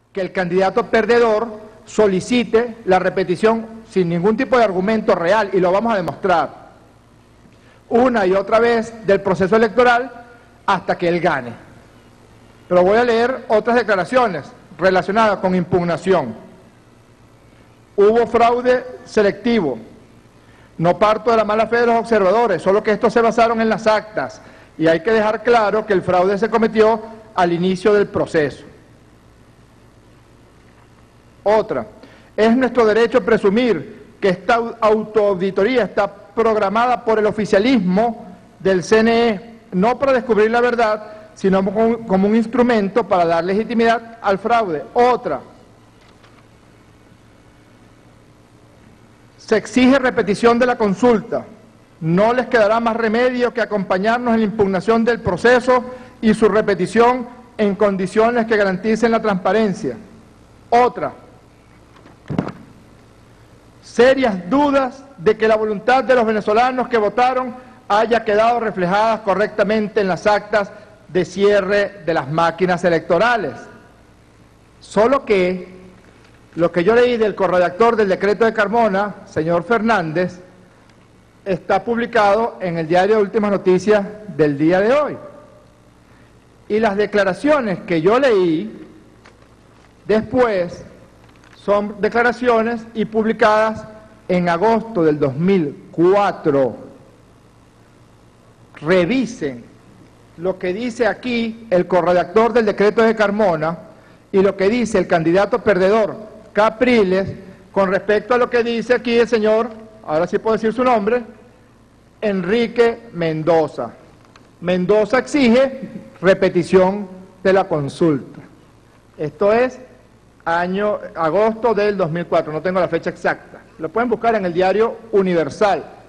que el candidato perdedor solicite la repetición sin ningún tipo de argumento real, y lo vamos a demostrar una y otra vez del proceso electoral hasta que él gane. Pero voy a leer otras declaraciones relacionadas con impugnación. Hubo fraude selectivo. No parto de la mala fe de los observadores, solo que estos se basaron en las actas, y hay que dejar claro que el fraude se cometió al inicio del proceso. Otra, es nuestro derecho presumir que esta autoauditoría está programada por el oficialismo del CNE, no para descubrir la verdad, sino como un instrumento para dar legitimidad al fraude. Otra, se exige repetición de la consulta. No les quedará más remedio que acompañarnos en la impugnación del proceso y su repetición en condiciones que garanticen la transparencia. Otra, serias dudas de que la voluntad de los venezolanos que votaron haya quedado reflejada correctamente en las actas de cierre de las máquinas electorales. Solo que lo que yo leí del corredactor del decreto de Carmona, señor Fernández, está publicado en el diario de Últimas Noticias del día de hoy. Y las declaraciones que yo leí después son declaraciones y publicadas en agosto del 2004. Revisen lo que dice aquí el corredactor del decreto de Carmona y lo que dice el candidato perdedor Capriles con respecto a lo que dice aquí el señor, ahora sí puedo decir su nombre, Enrique Mendoza. Mendoza exige repetición de la consulta. Esto es agosto del 2004, no tengo la fecha exacta. Lo pueden buscar en el diario Universal.